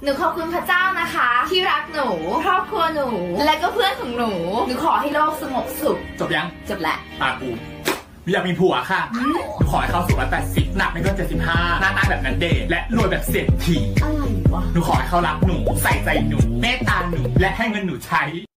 หนูขอบคุณพระเจ้านะคะที่รักหนูครอบครัวหนูและก็เพื่อนของหนูขอให้โลกสงบสุขจบยังจบแล้วตากูอยากมีผัวค่ะหนูขอให้เขาสูง180หนักไม่เกิน75หน้าตาแบบนั้นเดชและรวยแบบเศรษฐีอะไรวะหนูขอให้เขารักหนูใส่ใจหนูเมตตาหนูและให้เงินหนูใช้